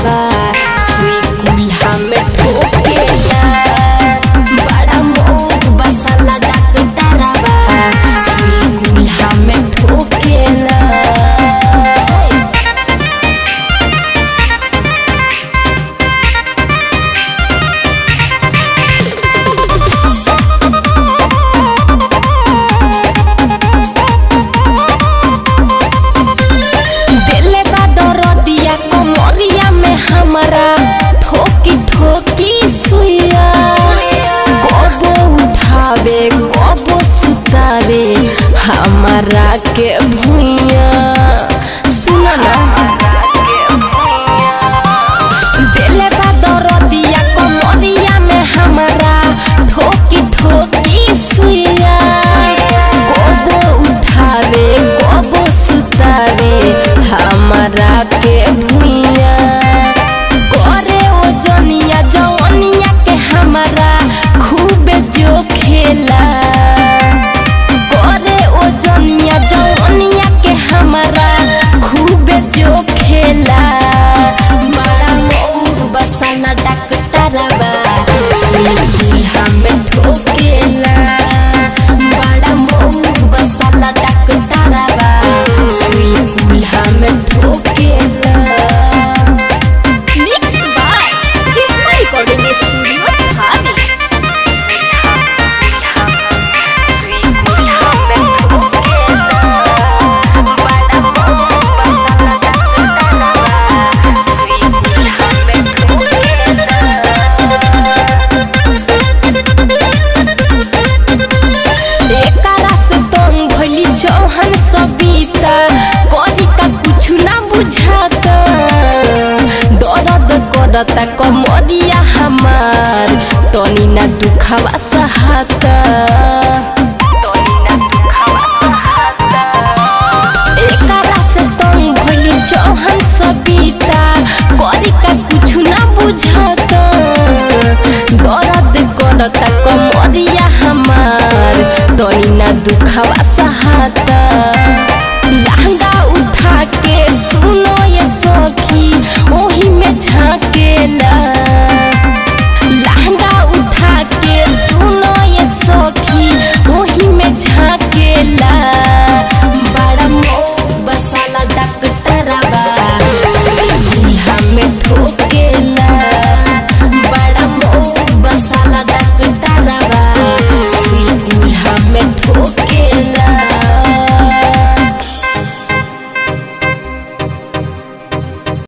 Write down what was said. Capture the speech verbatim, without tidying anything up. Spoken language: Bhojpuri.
डरावा सुई कुल्हा में ठोकेला बड़ा मौग बसला डरावा सुई कुल्हा में ठोकेला। ठोकी ठोकी सुइया कबो उठावे कबो सुतावे हमारा के भुइया सुना ना दिले बा दरदिया कमरिया में हमारा ठोकी ठोकी सुइया कबो उठावे कबो सुतावे हमारा के भुइया जवनिया के हमारा खूब जो खेला करे ओ जनिया जवनिया के हमारा खूब जो खेला बड़ा मौग बसला डकटरवा सुई में ठोकेला बड़ा मौग बसला डकटरवा सुई कुल्हा में ठोकेला। चौहन सबिता करी का कुछ ना बुझाता दर्द करता कमरिया हमार तनी ना दुखवा सहाता एकरा से तंग भइली चौहन सबिता करी का कुछ ना बुझाता दर्द करता कमरिया हमार तनी ना दुखवा सहाता।